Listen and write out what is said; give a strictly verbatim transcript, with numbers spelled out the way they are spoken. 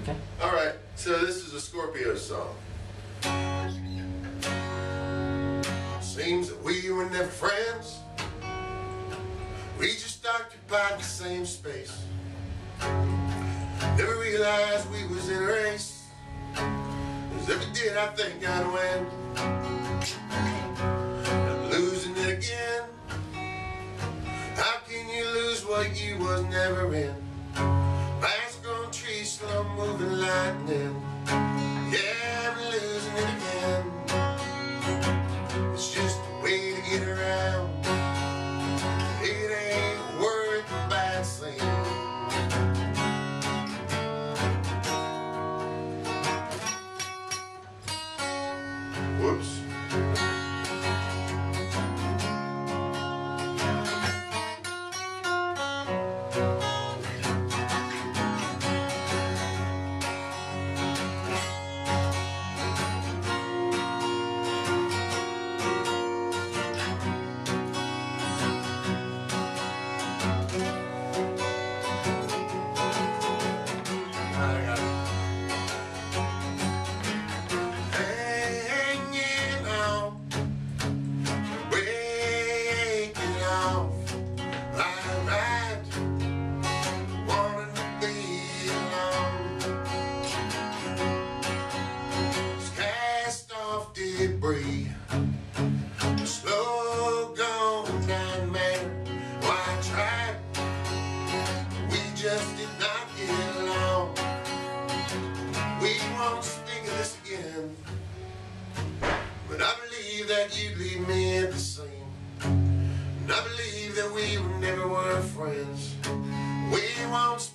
Okay. Alright, so this is a Scorpios song. Seems that we were never friends. We just occupied the same space. Never realized we was in a race. Cause if we did, I think I'd win. I'm losing it again. How can you lose what you was never in? Mask on tree, slow moving lightning. Yeah, I'm losing it again. It's just a way to get around. It ain't worth the bad scene. Whoops. Debris, slow going down, man. Why I tried, we just did not get along. We won't speak of this again, but I believe that you'd leave me at the same. And I believe that we never were friends. We won't speak